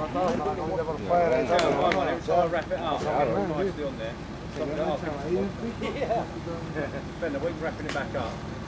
wrap it up. Nicely on there. Yeah. Spend a week wrapping it back up.